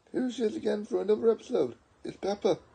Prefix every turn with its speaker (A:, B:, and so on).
A: Here she is again for another episode. It's Peppa.